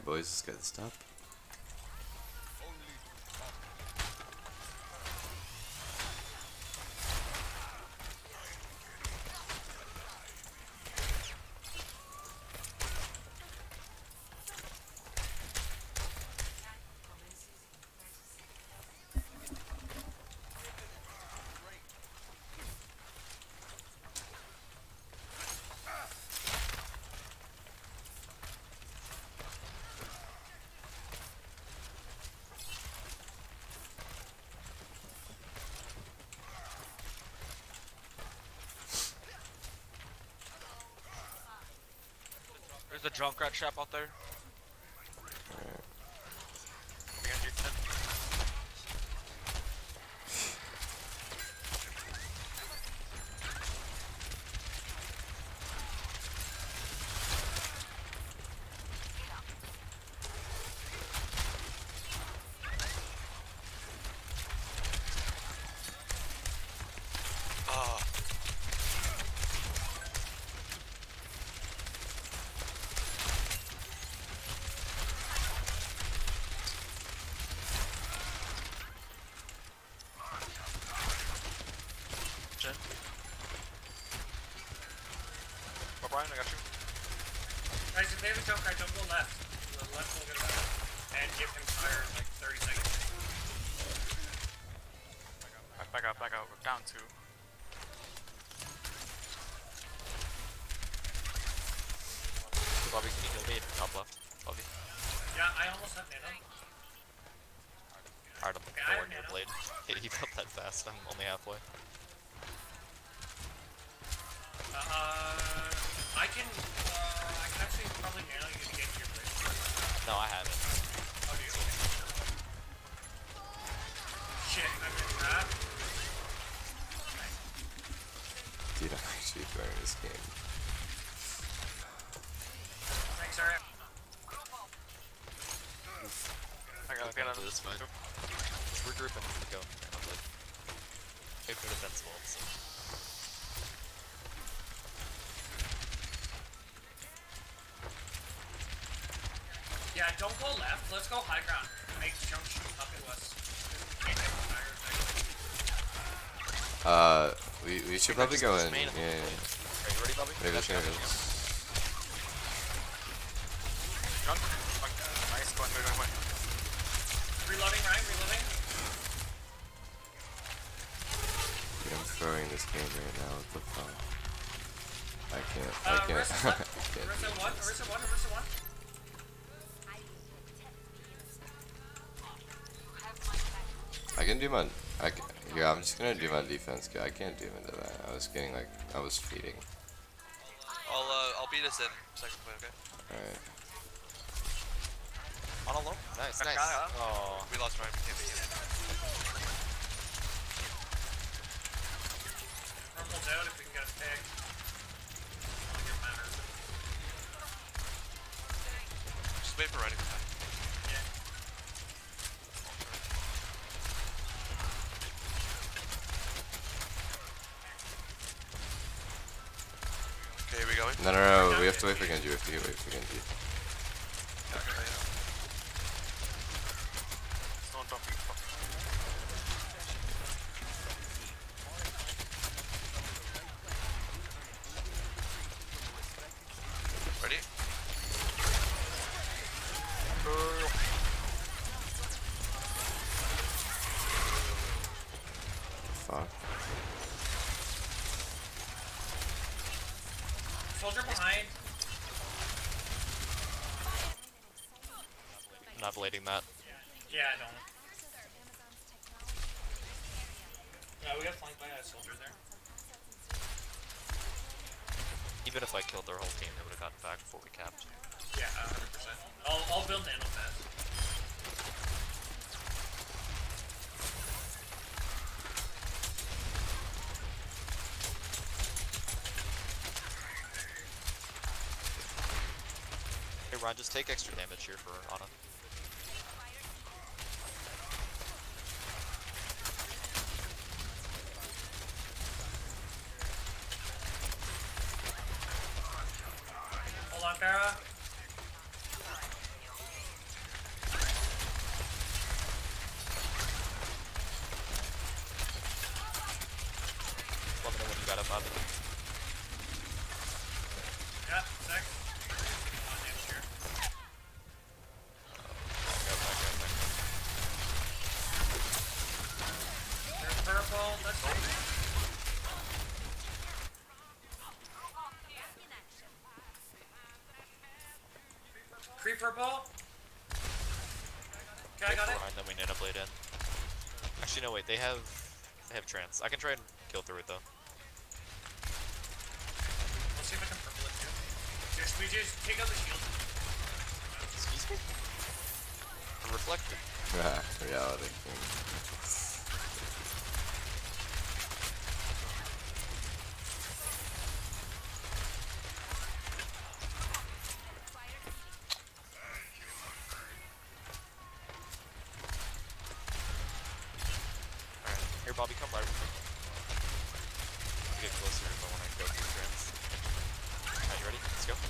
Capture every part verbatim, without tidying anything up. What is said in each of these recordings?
Alright, boys, let's get this up. There's a Junkrat trap out there. Alright. Behind your tent. Oh. Jen. Oh, Brian, I got you. Guys, if they have a Junkrat, don't go left. The left will get better. And give him fire in like thirty seconds. Back, back out, back out. We're down two. Bobby, can you heal me? Top left. Bobby. Yeah, I almost have nano. Alright, I'm Yeah, I nowhere near have blade. Hey, you got that fast. I'm only halfway. Uh, I can, uh, I can actually probably nano you to get to your blade. No, I haven't. Oh, do you? Shit, I missed that. Dude, I'm actually throwing this game. Thanks, alright. I gotta get out of this fight. Regroup and go. I'm like, wait for the defense walls. Yeah, don't go left. Let's go high ground. Make jump shoot up at us. Can't get fire. Uh, we, we should probably go in. Main. Yeah, yeah. Are you ready, Bobby? Maybe this, maybe this. Junk. Nice, going, going, going. Reloading, Ryan, reloading. Dude, I'm throwing this game right now. What the fuck? I can't. I Uh, can't. Orisa I one, can't Orisa do one, this. Orisa one, Orisa one. I can do my. I can, yeah, I'm just gonna do my defense. I can't do into that. I was getting like I was feeding. I'll uh, I'll beat us in second play, okay? Alright. On a low. Nice, nice. Oh, we lost Ryan. Rumble's out if we can get a pick. I don't think it matters. Just wait for Ryan to come back. Yeah. Okay, we going? No, no, no. We have to wait for Genji. We have to wait for Genji. Don't drop me. Ready? Fuck. Soldier behind. I'm not blading that. Yeah, I don't. Yeah, we got flanked by a soldier there. Even if I killed their whole team, they would have gotten back before we capped. Yeah, one hundred percent. I'll, I'll build nano fast. Hey Ron, just take extra damage here for Ana. Hold on, Farah. Bobby. Yeah, sec. Oh, damn, sure. Back up, back up, back up. There's purple. Let's go. Creep purple. Okay, I got it. And then we nano blade in. Actually, no, wait. They have they have trance. I can try and kill through it though. Let's see if I can purple it too. Just we just take out the shield. Excuse me. Reflected. Yeah, reality. Alright, here, Bobby, come right with me. Get closer if I want to go through trance. Alright, you ready? Let's go.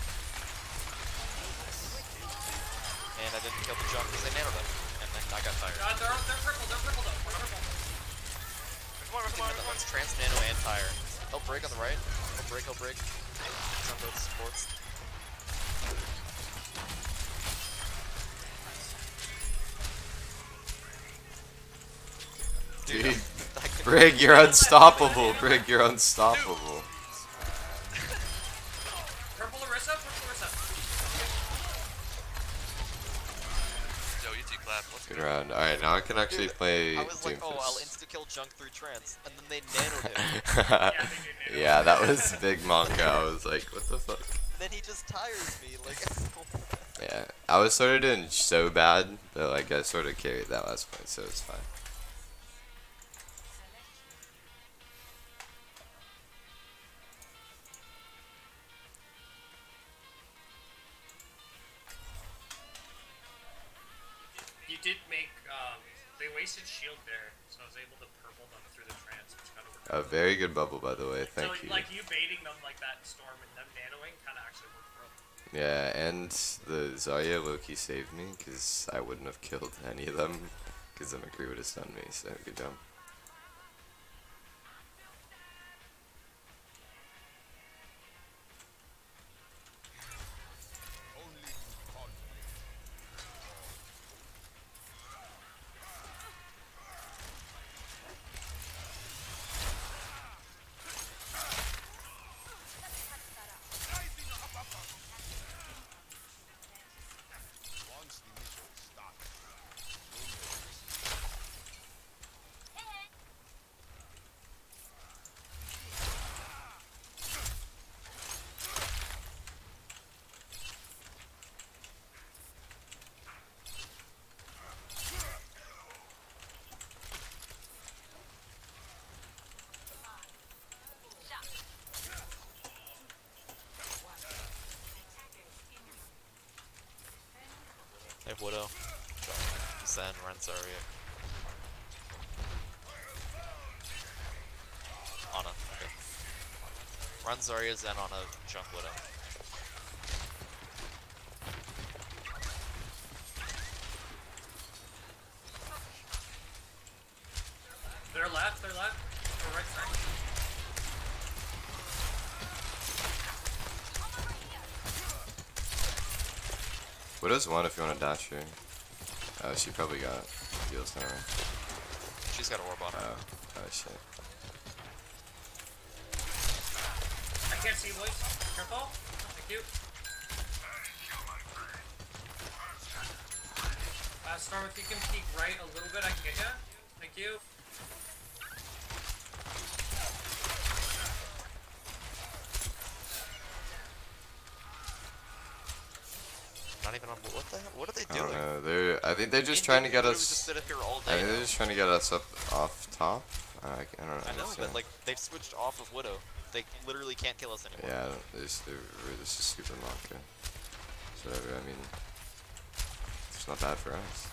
And I didn't kill the jump because they nanoed them. And then I got tired. Uh, they're, they're purple, they're purple though. We're purple. Come on, come on, come on. Trance, nano, and tire. He'll break on the right. He'll break, he'll break. He's on both supports. Dude, Dude, I couldn't- Brig, you're unstoppable. Brig, you're unstoppable. Purple Orisa, purple Orisa. Yo, you two clap. Let's Good go. round. Alright, now I can actually Dude, play I was like, oh, I'll Doomfist. insta-kill Junk through trance, and then they nanoed him. Yeah, they did nano. Yeah, that was big Monka. I was like, what the fuck? Then he just tires me, like, Yeah, I was sort of doing so bad, but like I sort of carried that last point, so it's fine. You did make, um, they wasted shield there, so I was able to purple them through the trance, which kind of worked. A very good bubble, by the way. Thank so, you. like, you baiting them like that in Storm and them nanoing kind of actually worked for them. Yeah, and the Zarya Loki saved me because I wouldn't have killed any of them because the McCree would have stunned me. So good job. They have Widow, Zen, Renzaria. Ana, okay. Renzaria, Zen, Ana, Junk, Widow. They're left, they're left. They're right, sorry. Widow's one if you want to dash her. Oh, she probably got deals now. She's got a orb on her. Oh, oh shit. I can't see, boys. Careful. Thank you. Uh, Storm, if you can peek right a little bit, I can get ya. Thank you. Not even on. What the hell? What are they I doing? don't know. They're. I think they're just They trying to get literally just us. sit up here all I day think they're now. just trying to get us up off top. Uh, I, I don't know. I know, what's but that. like they've switched off of Widow. They literally can't kill us anymore. Yeah, this they're, this is super Monka. So whatever. I mean, it's not bad for us.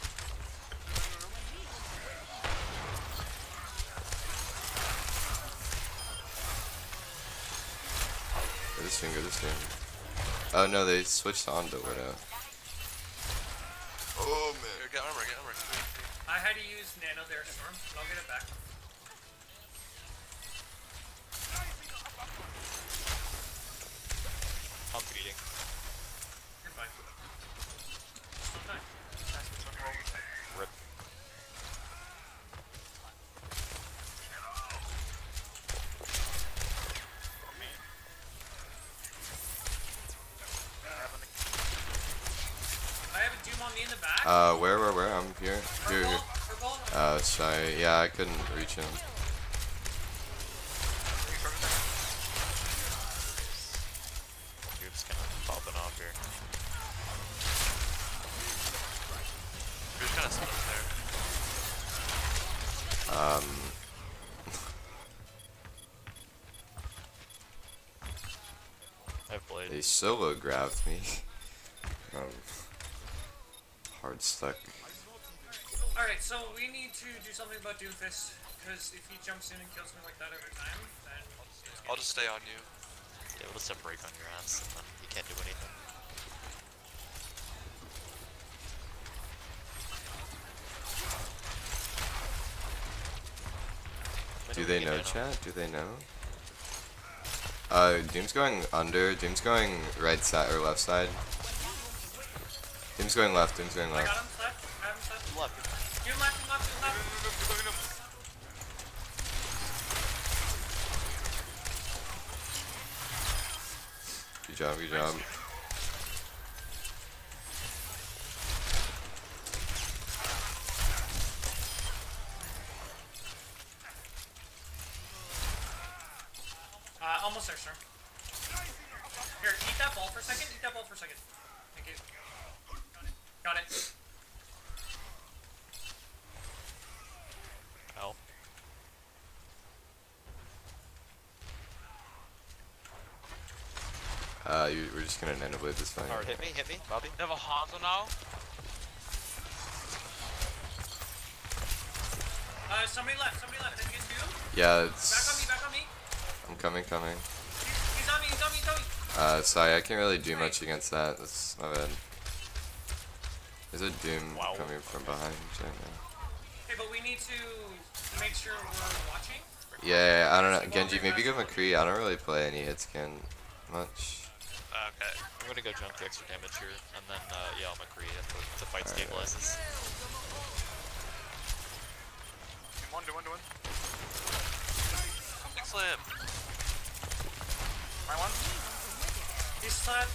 Go this thing, go this thing. Oh no, they switched on to Widow. Oh man. Here, get armor, get armor. I had to use Nano there, Storm, but I'll get it back. Uh, where, where, where? I'm here. Here, Purple, here. purple. Uh, sorry. Yeah, I couldn't reach him. You're just kind of popping off here. You're just kind of stuck there. Um, I've played. they solo grabbed me. um, hard stuck. Alright, so we need to do something about Doomfist, because if he jumps in and kills me like that every time, then... I'll just stay on you. Yeah, we'll just have break on your ass, and then you can't do anything. Do they know, chat? Do they know? Uh, Doom's going under. Doom's going right side or left side. Doom's going left. Doom's going I got left. him, left. I have him, left. Left. Doom left, Doom left, Doom left. Good job. Good job. Uh, almost there, sir. Here, eat that ball for a second. Eat that ball for a second. Thank you. Got it. Ow. Uh, you, we're just gonna nano blade this fight. Alright, hit me, hit me, Bobby. They have a Hanzo now? Uh, somebody left. Somebody left. Did you get Doom? Yeah, Back on me, it's. back on me. I'm coming, coming. He's, he's on me, he's on me, he's on me. Uh, sorry, I can't really do much against that. That's my bad. There's a Doom Wow. coming from behind right now. Hey, but we need to make sure we're watching. Yeah, I don't know. Genji, maybe go McCree. I don't really play any hit scan much. Uh, okay. I'm gonna go jump the extra damage here, and then, uh, yeah, I'll McCree if the, the fight Alright. stabilizes. Do one, do one, do one. Big slam. My one. He's slapped.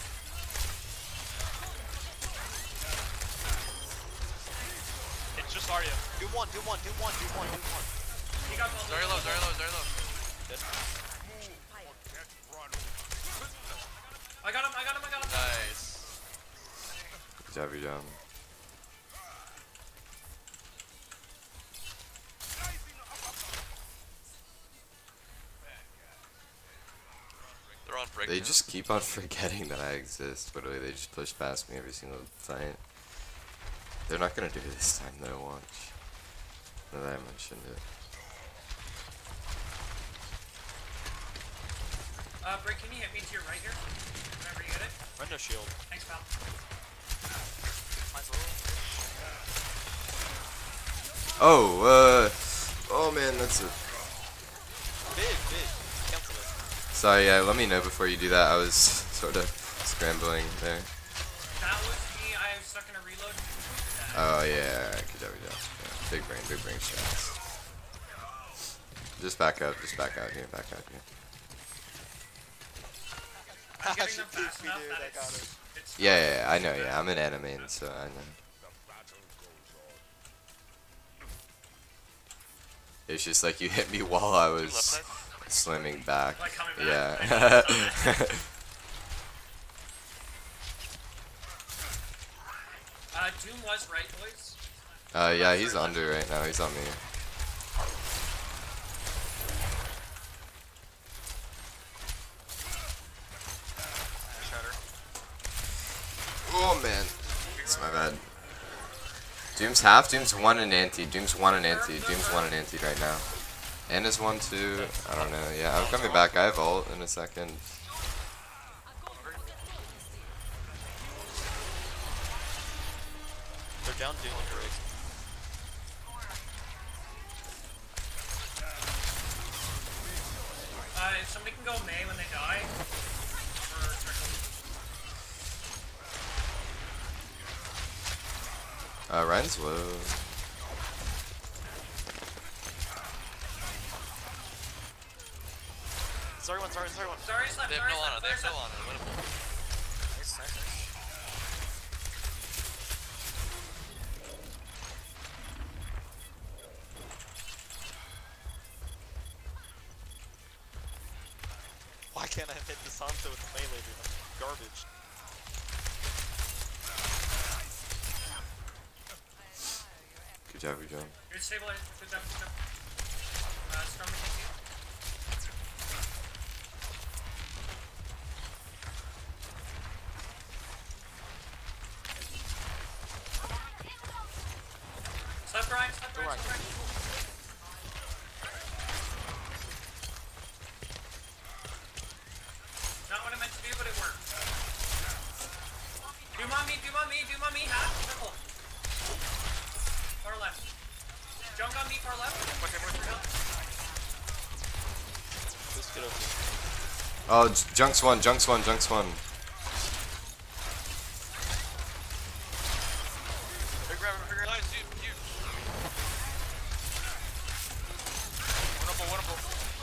It's just Arya. Do one, do one, do one, do one, do one. He got bubble. Very low, very low, very low. Good. I got him, I got him, I got him. Nice. Good job, good job. They're on break They now. just keep on forgetting that I exist. Literally, they just push past me every single fight. They're not gonna do it this time though, watch. Now that I mentioned it. Uh, Brick, can you hit me to your right here? Whenever you get it. Rendo shield. Thanks, pal. Mine's low. Oh, uh, oh man, that's a. Big, big. Cancel it. Sorry, yeah, let me know before you do that. I was sort of scrambling there. That was me. I was stuck in a reload. Oh yeah, good job, good job. Yeah, big brain, big brain shots. Just back up, just back out here, back out here. I'm getting them fast enough that it's, it's Yeah, yeah, yeah, I know, yeah, I'm an anime, so I know. It's just like you hit me while I Left was side. slamming back. Like coming back. Yeah. Uh, Doom was right, boys. uh, yeah, he's under right now. He's on me. Shatter. Oh man, it's my bad. Doom's half. Doom's one and anti. Doom's one and anti. Doom's one and anti right now. And is one too. I don't know. Yeah, I'm coming back. I have ult in a second. They're down Doom on break. Uh, if somebody can go May when they die. Or Trickle. Uh, Ryan's low. Sorry one, sorry one, sorry one. Sorry, slap, They have sorry, no slap, honor, they have sorry, no slap. honor. Winnable. Nice, nice, nice. can't I hit the Santo with the melee, dude? I'm garbage. Good job, good job. You're stabilized. Good job, good job. Uh, Storm against you. Slap grind, slap grind, slap grind. Not what I meant to do, but it worked. Doom on me, doom on me, doom on me, half, triple. Far left. Junk on me, far left. Just get over. Oh, J- Junks one, Junks one, Junks one. Big grab, big grab. Nice, you, you. Winnable, winnable.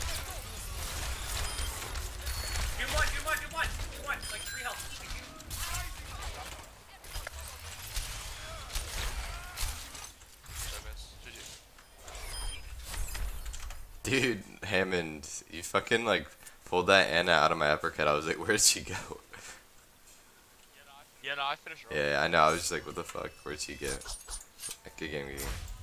Doom one, doom one, doom one, doom one. Like three health. Thank you. I miss. G G. Dude, Hammond, you fucking like pulled that Anna out of my uppercut. I was like, where'd she go? Yeah, no, I finished early. Yeah, I know. I was just like, what the fuck? Where'd she go? Good game, good game.